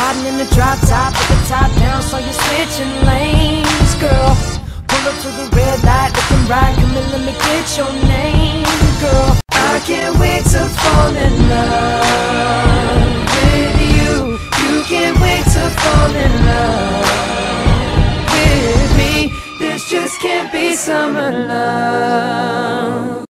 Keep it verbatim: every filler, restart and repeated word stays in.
riding in the drop top with the top down, so you're switching lanes, girl. Pull up to the red light, looking right, come and let me get your name, girl. I can't wait to fall in love with you. You can't wait to fall in love with me. This just can't be summer love.